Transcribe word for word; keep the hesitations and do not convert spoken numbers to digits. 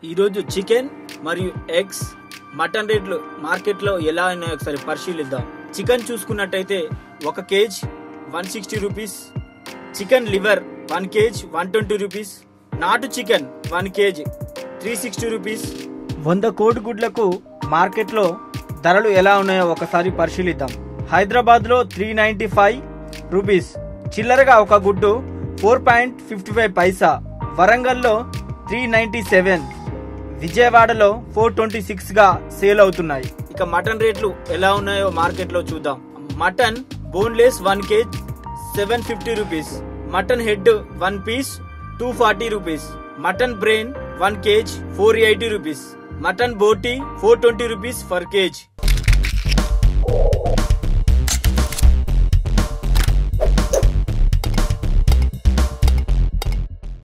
ఈరోజు చికెన్ మరియు eggs mutton రేట్లు మార్కెట్లో ఎలా ఉన్నాయో ఒకసారి పరిశీలిద్దాం. చికెన్ చూసుకున్నట్టయితే ఒక kg one sixty rupees, chicken liver one kg one twenty rupees, నాటు chicken one kg three sixty rupees. వంద కోడిగుడ్లకు మార్కెట్లో ధరలు ఎలా ఉన్నాయో ఒకసారి పరిశీలిద్దాం. హైదరాబాద్లో త్రీ నైంటీ ఫైవ్ రూపీస్, చిల్లరగా ఒక గుడ్డు four point fifty five paisa. వరంగల్లో త్రీ నైంటీ సెవెన్, విజయవాడలో ఫోర్ ట్వంటీ సిక్స్ గా సేల్ అవుతున్నాయి. ఇక మటన్ రేట్లు ఎలా ఉన్నాయో మార్కెట్ లో చూద్దాం. Mutton boneless one kg seven fifty rupees, mutton head one piece two forty rupees, mutton brain one kg four eighty rupees, mutton బోటీ four twenty rupees per cage.